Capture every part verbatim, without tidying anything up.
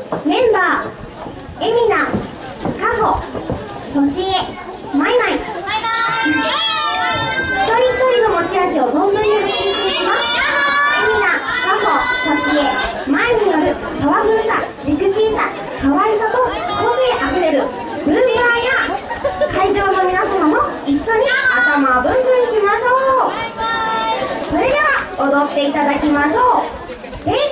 メンバーエミナ、カホ、トシエ、マイマイ。一人一人の持ち味を存分に発揮していきます。エミナ、カホ、トシエ、マイによるパワフルさ、セクシーさ、可愛さと個性あふれるブームラーや会場の皆様も一緒に頭をブンブンしましょう。それでは踊っていただきましょう。テイクに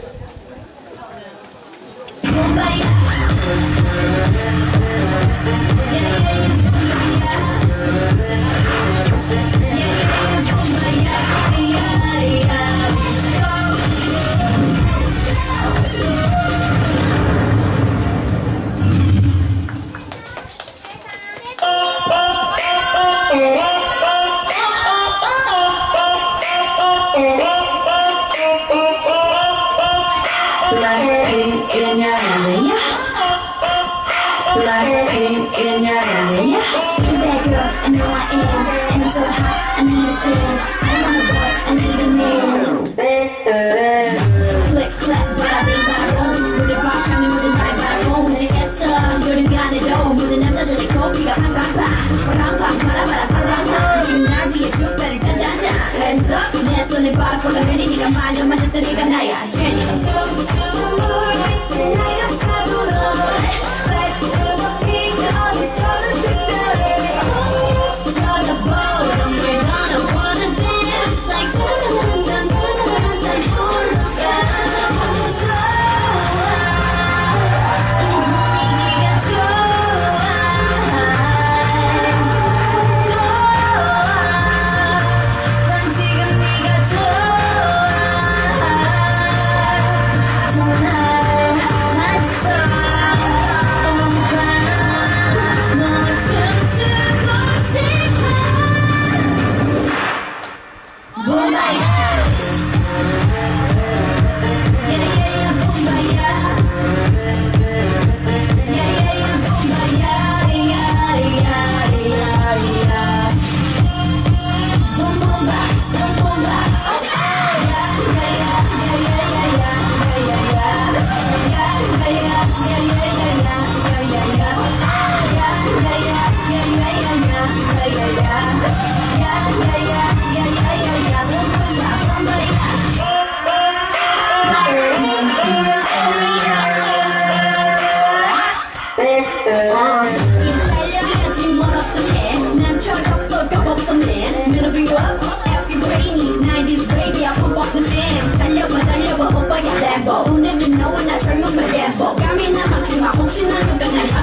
Blackpink in your area. You that girl, I know I am. And I'm so hot, I need a fan. I don't want a boy, I need a man. Click, clap, bada bing, bada boom. 우리 꽉차면 모든 날 바라보 무지했어. 요리 안에도 모든 남자들이 고삐가 팡팡팡. 팡팡팡, 바라바라 팡팡팡. 지금 날 위해 족배를 짠짠짠. Hands up, 내 손에 바로 콜라베리. 네가 말로만 듣던 네가 나야. 제니. 오늘은 너와 나 젊은 말 램보 까미나 막지마 혹시나 누가 날